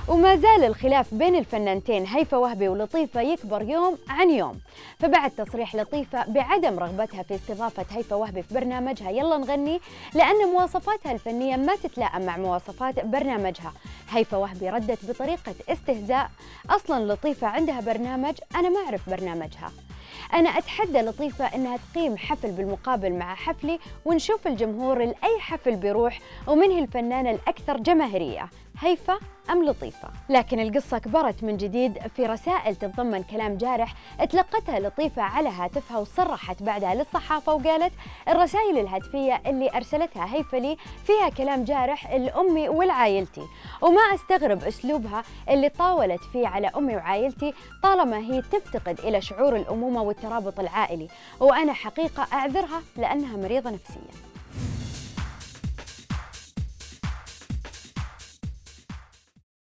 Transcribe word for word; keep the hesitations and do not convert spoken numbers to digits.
وما زال الخلاف بين الفنانتين هيفاء وهبي ولطيفة يكبر يوم عن يوم. فبعد تصريح لطيفة بعدم رغبتها في استضافة هيفاء وهبي في برنامجها يلا نغني لأن مواصفاتها الفنية ما تتلائم مع مواصفات برنامجها، هيفاء وهبي ردت بطريقة استهزاء: أصلاً لطيفة عندها برنامج أنا ما أعرف برنامجها. أنا أتحدى لطيفة أنها تقيم حفل بالمقابل مع حفلي ونشوف الجمهور لأي حفل بيروح ومن هي الفنانة الأكثر جماهيرية، هيفاء أم لطيفة؟ لكن القصة كبرت من جديد في رسائل تتضمن كلام جارح تلقتها لطيفة على هاتفها، وصرحت بعدها للصحافة وقالت: الرسائل الهاتفية اللي أرسلتها هيفاء لي فيها كلام جارح لأمي ولعائلتي، وما أستغرب أسلوبها اللي طاولت فيه على أمي وعائلتي طالما هي تفتقد إلى شعور الأمومة والترابط العائلي، وأنا حقيقة أعذرها لأنها مريضة نفسياً.